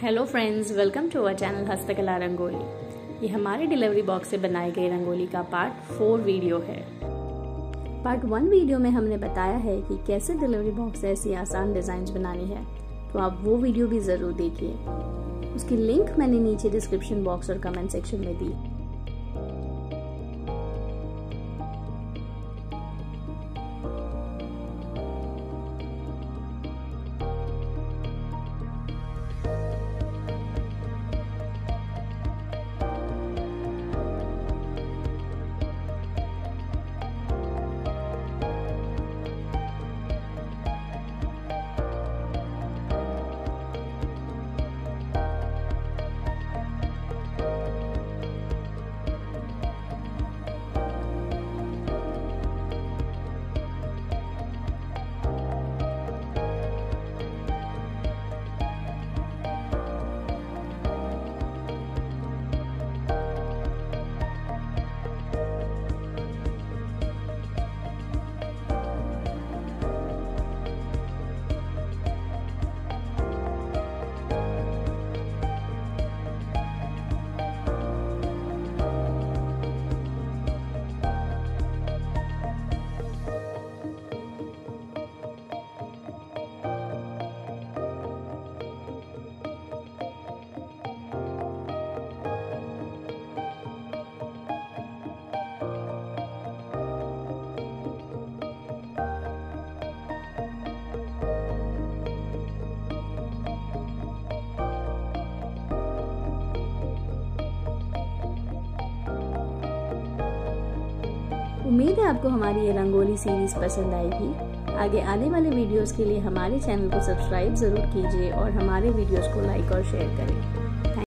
Hello friends, welcome to our channel Hastkala Rangoli. ये हमारे delivery box से बनाई गई रंगोली का पार्ट 4 वीडियो है। पार्ट 1 वीडियो में हमने बताया है कि कैसे डिलीवरी बॉक्स से ऐसी आसान डिजाइन बनानी है, तो आप वो वीडियो भी जरूर देखिए। उसकी लिंक मैंने नीचे डिस्क्रिप्शन बॉक्स और कमेंट सेक्शन में दी। उम्मीद है आपको हमारी ये रंगोली सीरीज पसंद आएगी। आगे आने वाले वीडियोस के लिए हमारे चैनल को सब्सक्राइब जरूर कीजिए और हमारे वीडियोस को लाइक और शेयर करें।